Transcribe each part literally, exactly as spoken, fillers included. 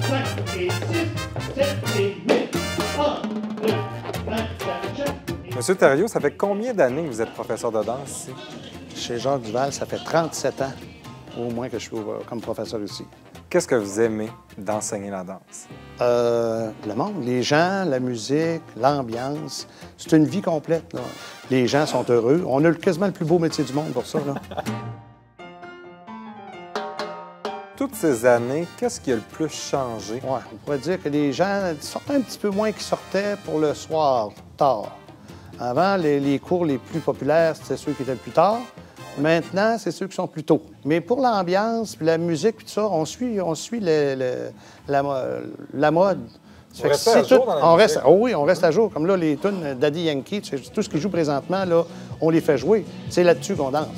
cinq et six, sept et huit. un, deux, vingt-quatre. Monsieur Thériault, ça fait combien d'années que vous êtes professeur de danse ici? Chez Jacques Duval, ça fait trente-sept ans au moins que je suis comme professeur ici. Qu'est-ce que vous aimez d'enseigner la danse? Euh, le monde, les gens, la musique, l'ambiance. C'est une vie complète, là. Les gens sont heureux. On a quasiment le plus beau métier du monde pour ça, là. Toutes ces années, qu'est-ce qui a le plus changé? Ouais, on pourrait dire que les gens sortaient un petit peu moins qu'ils sortaient pour le soir, tard. Avant, les, les cours les plus populaires, c'était ceux qui étaient le plus tard. Maintenant, c'est ceux qui sont plus tôt. Mais pour l'ambiance, puis la musique, puis tout ça, on suit, on suit le, le, la, la mode. On reste à jour dans la on musique. reste, oh oui, on reste à jour. Comme là, les tunes Daddy Yankee, tout ce qui joue présentement, là, on les fait jouer. C'est là-dessus qu'on danse.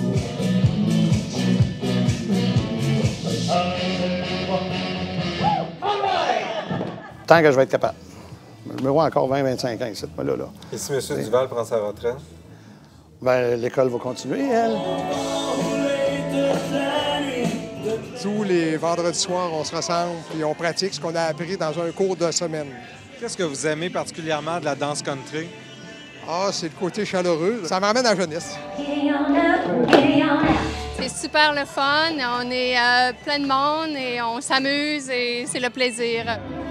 Tant que je vais être capable. Je me vois encore vingt à vingt-cinq ans ici, là, là. Et si M. Duval prend sa retraite? Bien, l'école va continuer, elle. Tous les vendredis soirs, on se rassemble et on pratique ce qu'on a appris dans un cours de semaine. Qu'est-ce que vous aimez particulièrement de la danse country? Ah, c'est le côté chaleureux. Ça me ramène à la jeunesse. C'est super le fun. On est euh, plein de monde et on s'amuse et c'est le plaisir.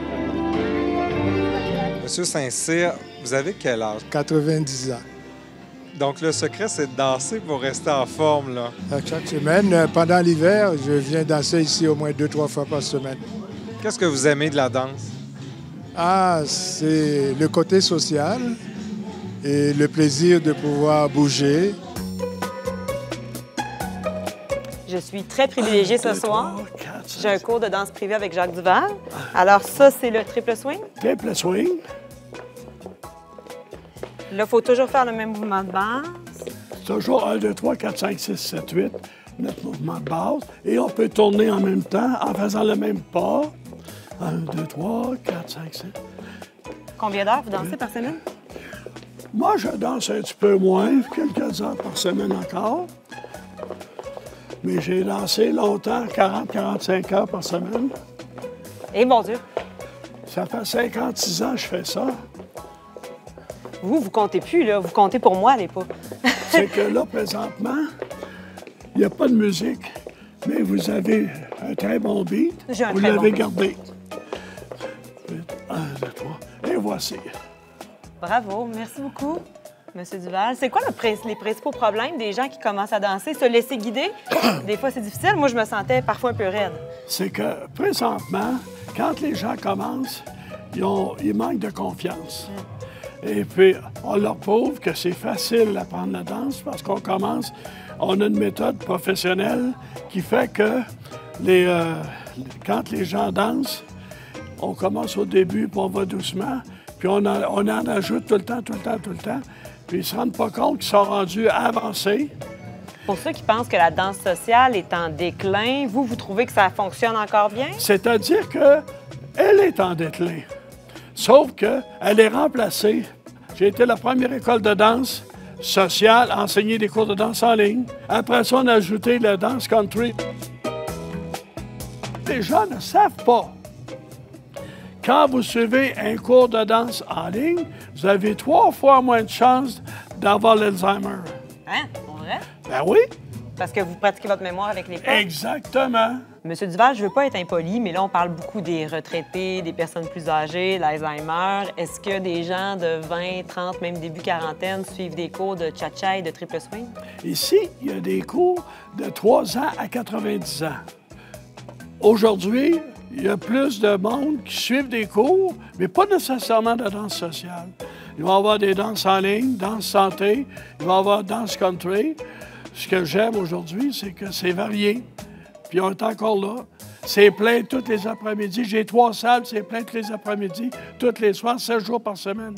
Monsieur Saint-Cyr, vous avez quel âge? quatre-vingt-dix ans. Donc, le secret, c'est de danser pour rester en forme, là. Chaque semaine, pendant l'hiver, je viens danser ici au moins deux, trois fois par semaine. Qu'est-ce que vous aimez de la danse? Ah, c'est le côté social et le plaisir de pouvoir bouger. Je suis très privilégiée ce soir. J'ai un cours de danse privé avec Jacques Duval. Alors ça, c'est le triple swing. Triple swing. Là, il faut toujours faire le même mouvement de base. Toujours un, deux, trois, quatre, cinq, six, sept, huit, notre mouvement de base. Et on peut tourner en même temps en faisant le même pas. un, deux, trois, quatre, cinq, sept. Combien d'heures vous dansez par semaine? Moi, je danse un petit peu moins, quelques heures par semaine encore. Mais j'ai dansé longtemps, quarante à quarante-cinq heures par semaine. Eh, mon Dieu! Ça fait cinquante-six ans que je fais ça. Vous, vous comptez plus, là. Vous comptez pour moi, les pas. C'est que là, présentement, il n'y a pas de musique, mais vous avez un très bon beat. J'ai un vous très l'avez bon gardé. Un, deux, trois, et voici. Bravo, merci beaucoup, M. Duval. C'est quoi le prin- les principaux problèmes des gens qui commencent à danser? Se laisser guider? Des fois, c'est difficile. Moi, je me sentais parfois un peu raide. C'est que, présentement, quand les gens commencent, ils, ont, ils manquent de confiance. Mm. Et puis, on leur prouve que c'est facile d'apprendre la danse parce qu'on commence, on a une méthode professionnelle qui fait que les, euh, quand les gens dansent, on commence au début, puis on va doucement, puis on en, on en ajoute tout le temps, tout le temps, tout le temps. Puis ils ne se rendent pas compte qu'ils sont rendus avancés. Pour ceux qui pensent que la danse sociale est en déclin, vous, vous trouvez que ça fonctionne encore bien? C'est-à-dire qu'elle est en déclin. Sauf qu'elle est remplacée. J'ai été la première école de danse sociale à enseigner des cours de danse en ligne. Après ça, on a ajouté la danse country. Les gens ne savent pas. Quand vous suivez un cours de danse en ligne, vous avez trois fois moins de chances d'avoir l'Alzheimer. Hein? Pour vrai? Ben oui. Parce que vous pratiquez votre mémoire avec les pas? Exactement. Monsieur Duval, je ne veux pas être impoli, mais là, on parle beaucoup des retraités, des personnes plus âgées, l'Alzheimer. Est-ce que des gens de vingt, trente, même début quarantaine suivent des cours de cha-cha et de triple swing? Ici, il y a des cours de trois ans à quatre-vingt-dix ans. Aujourd'hui, il y a plus de monde qui suivent des cours, mais pas nécessairement de danse sociale. Il va y avoir des danses en ligne, danse santé, il va y avoir danse country. Ce que j'aime aujourd'hui, c'est que c'est varié. Puis on est encore là. C'est plein tous les après-midi. J'ai trois salles, c'est plein tous les après-midi, tous les soirs, sept jours par semaine.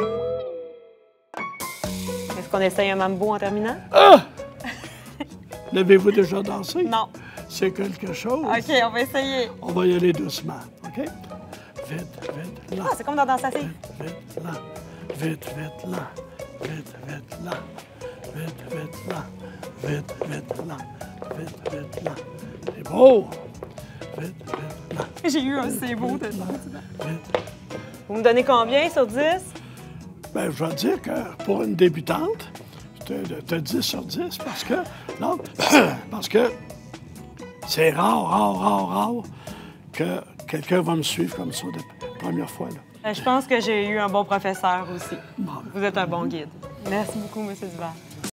Est-ce qu'on essaye un mambo en terminant? Ah! L'avez-vous déjà dansé? Non. C'est quelque chose. OK, on va essayer. On va y aller doucement, OK? Vite, vite, lent. Ah, c'est comme dans Danse à filles. Vite, vite, lent. Vite, vite, lent. Vite, vite, lent. Vite, vite, lent. Vite, vite, lent. Vite, vite, lent. C'est beau! vite, vite. J'ai eu un c'est beau de Vous me donnez combien sur dix? Bien, je vais dire que pour une débutante, tu as dix sur dix parce que, non, parce que c'est rare, rare, rare, rare que quelqu'un va me suivre comme ça la première fois. Là. Je pense que j'ai eu un bon professeur aussi. Bon. Vous êtes un bon guide. Merci beaucoup, M. Duvert.